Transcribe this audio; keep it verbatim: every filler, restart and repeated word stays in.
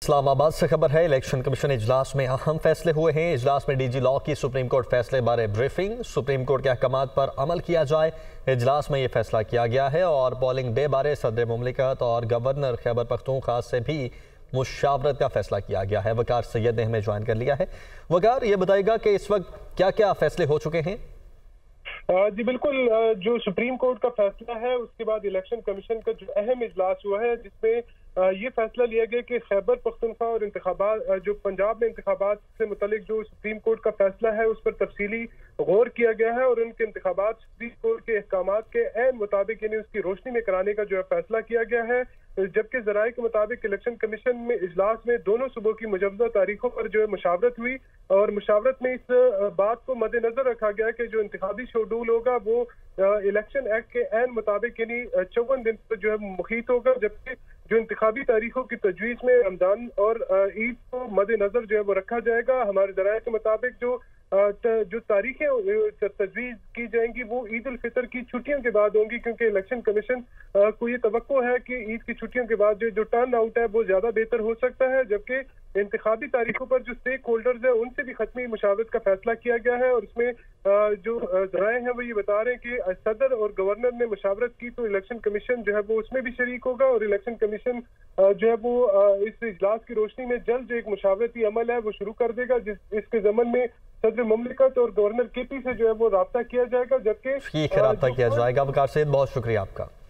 इस्लामाबाद से खबर है। इलेक्शन कमीशन इजलास में अहम फैसले हुए हैं। इजलास में डीजी लॉ की सुप्रीम कोर्ट फैसले बारे ब्रीफिंग, सुप्रीम कोर्ट के अहकामात पर अमल किया जाए, इजलास में ये फैसला किया गया है। और पोलिंग डे बारे सदर मुमलिकत और गवर्नर खैबर पख्तूनख्वा से भी मुशावरत का फैसला किया गया है। वकार सैयद ने हमें ज्वाइन कर लिया है। वकार, ये बताएगा कि इस वक्त क्या क्या फैसले हो चुके हैं? जी बिल्कुल, जो सुप्रीम कोर्ट का फैसला है उसके बाद इलेक्शन कमीशन का जो अहम इजलास हुआ है जिसमें ये फैसला लिया गया कि खैबर पख्तूनख्वा और इंतखाबात जो पंजाब में इंतखाबात से मुतालिक जो सुप्रीम कोर्ट का फैसला है उस पर तफसीली गौर किया गया है और उनके इंतखाबात सुप्रीम कोर्ट के अहकामात के ऐन मुताबिक यानी उसकी रोशनी में कराने का जो है फैसला किया गया है। जबकि जराये के मुताबिक इलेक्शन कमीशन में इजलास में दोनों सूबों की मुजवजा तारीखों पर जो है मुशावरत हुई और मुशावरत में इस बात को मद्देनजर रखा गया कि जो इंतखाबी शेड्यूल होगा वो इलेक्शन एक्ट के ऐन मुताबिक यानी चौवन दिन पर जो है मुखीत होगा। जबकि जो इंतखाबी तारीखों की तजवीज़ में रमजान और ईद को मद्देनजर जो है वो रखा जाएगा। हमारे जराये के मुताबिक जो जो तारीखें तजवीज़ की जाएंगी वो ईद उल फितर की छुट्टियों के बाद होंगी, क्योंकि इलेक्शन कमीशन को ये तवक्को है कि ईद की छुट्टियों के बाद जो जो टर्न आउट है वो ज्यादा बेहतर हो सकता है। जबकि इंतखाबी तारीखों पर जो स्टेक होल्डर्स है उनसे भी खत्मी मुशावरत का फैसला किया गया है और उसमें जो जराये हैं वो ये बता रहे हैं कि सदर और गवर्नर ने मुशावरत की तो इलेक्शन कमीशन जो है वो उसमें भी शरीक होगा और इलेक्शन कमीशन जो है वो इस इजलास की रोशनी में जल्द जो एक मुशावरती अमल है वो शुरू कर देगा, जिस इसके जमन में सदर मुमलिकत और गवर्नर के पी से जो है वो राब्ता किया जाएगा। जबकि ठीक है, राब्ता किया जाएगा। वकार सैयद, बहुत शुक्रिया आपका।